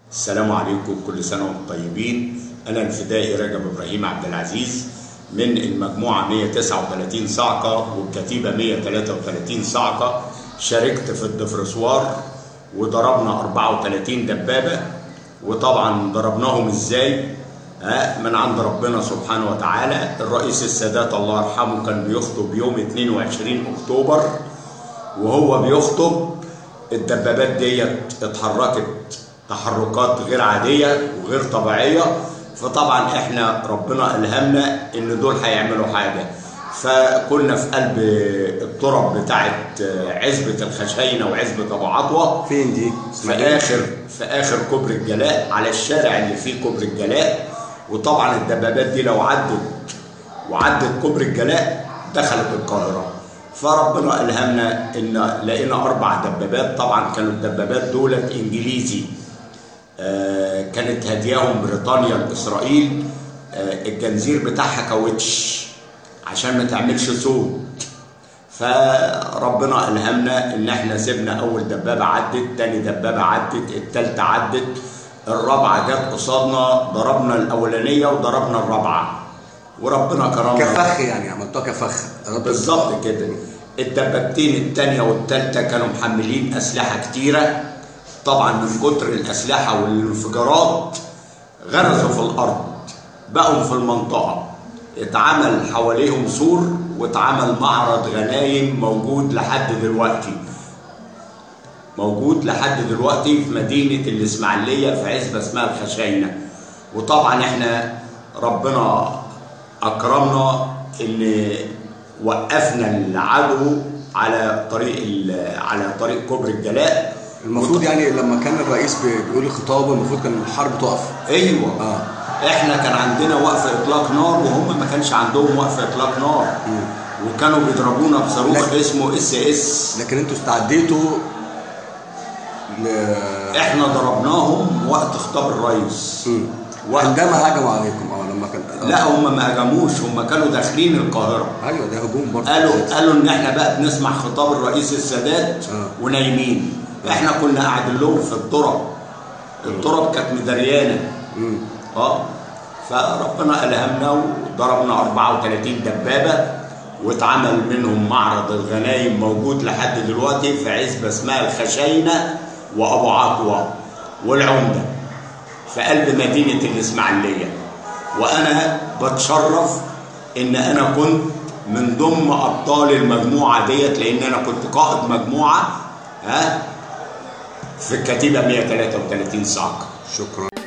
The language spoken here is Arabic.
السلام عليكم، كل سنة وانتم طيبين. أنا الفدائي رجب إبراهيم عبد العزيز من المجموعة 139 صاعقة والكتيبة 133 صاعقة. شاركت في الدفرسوار وضربنا 34 دبابة، وطبعا ضربناهم ازاي؟ من عند ربنا سبحانه وتعالى. الرئيس السادات الله يرحمه كان بيخطب يوم 22 أكتوبر، وهو بيخطب الدبابات ديت اتحركت تحركات غير عادية وغير طبيعية. فطبعا احنا ربنا ألهمنا ان دول هيعملوا حاجة، فكنا في قلب التراب بتاعت عزبة الخشاينة وعزبة ابو عطوة. فين دي؟ في اخر كوبري الجلاء، على الشارع اللي فيه كوبري الجلاء. وطبعا الدبابات دي لو وعدت كوبري الجلاء دخلت القاهرة. فربنا ألهمنا ان لقينا 4 دبابات. طبعا كانوا الدبابات دولت انجليزي، كانت هدياهم بريطانيا لإسرائيل. الجنزير بتاعها كاوتش عشان ما تعملش صوت. فربنا ألهمنا ان احنا سيبنا اول دبابة عدت، تاني دبابة عدت، التالتة عدت، الرابعة جت قصادنا، ضربنا الاولانية وضربنا الرابعة وربنا كرمنا. كفخ يعني، عملتوها كفخ بالظبط كده. الدبابتين التانية والتالتة كانوا محملين أسلحة كتيرة. طبعا من كتر الأسلحة والانفجارات غرزوا في الأرض، بقوا في المنطقة. اتعمل حواليهم سور واتعمل معرض غنايم موجود لحد دلوقتي في مدينة الإسماعيلية في عزبة اسمها الخشاينة. وطبعا احنا ربنا أكرمنا إن وقفنا العدو على طريق كوبري الجلاء. المفروض يعني لما كان الرئيس بيقول الخطاب المفروض كان الحرب تقف. ايوه. احنا كان عندنا وقف اطلاق نار وهم ما كانش عندهم وقف اطلاق نار. وكانوا بيضربونا بصاروخ اسمه اس. لكن انتوا استعديتوا احنا ضربناهم وقت خطاب الرئيس. عندما هجموا عليكم لما كان لا، هم ما هجموش، هم كانوا داخلين القاهره. ايوه ده هجوم برضه. قالوا ان احنا بقى بنسمع خطاب الرئيس السادات ونايمين. احنا كنا قاعدين لهم في التراب كانت مدريانه. فربنا ألهمنا وضربنا 34 دبابه، واتعمل منهم معرض الغنايم موجود لحد دلوقتي في عزبه اسمها الخشاينه وابو عطوه والعمده في قلب مدينه الاسماعيليه. وانا بتشرف ان انا كنت من ضمن ابطال المجموعه ديت، لان انا كنت قائد مجموعه في الكتيبه 133 صاعقه. شكرا.